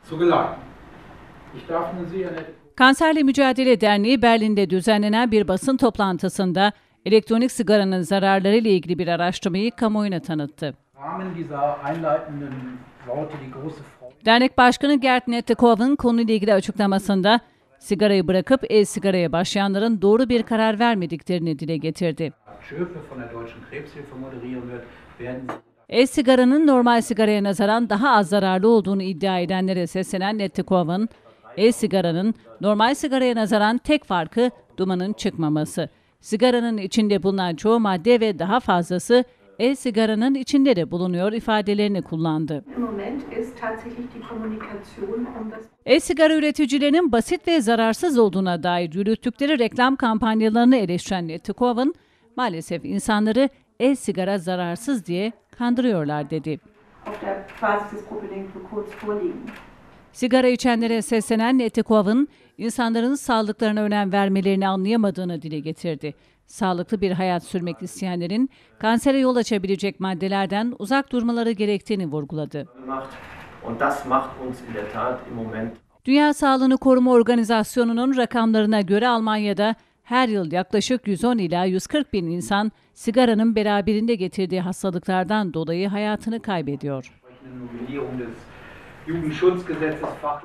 Kanserle Mücadele Derneği Berlin'de düzenlenen bir basın toplantısında elektronik sigaranın zararları ile ilgili bir araştırmayı kamuoyuna tanıttı. Dernek Başkanı Gerd Nettekoven konuyla ilgili açıklamasında sigarayı bırakıp e-sigaraya başlayanların doğru bir karar vermediklerini dile getirdi. E-sigaranın normal sigaraya nazaran daha az zararlı olduğunu iddia edenlere seslenen Nettekoven, e-sigaranın normal sigaraya nazaran tek farkı dumanın çıkmaması. Sigaranın içinde bulunan çoğu madde ve daha fazlası e-sigaranın içinde de bulunuyor ifadelerini kullandı. E-sigara üreticilerinin basit ve zararsız olduğuna dair yürüttükleri reklam kampanyalarını eleştiren Nettekoven, maalesef insanları e-sigara zararsız diye kandırıyorlar dedi. Sigara içenlere seslenen Nettekoven, insanların sağlıklarına önem vermelerini anlayamadığını dile getirdi. Sağlıklı bir hayat sürmek isteyenlerin kansere yol açabilecek maddelerden uzak durmaları gerektiğini vurguladı. Dünya Sağlığını Koruma Organizasyonu'nun rakamlarına göre Almanya'da her yıl yaklaşık 110 ila 140 bin insan sigaranın beraberinde getirdiği hastalıklardan dolayı hayatını kaybediyor.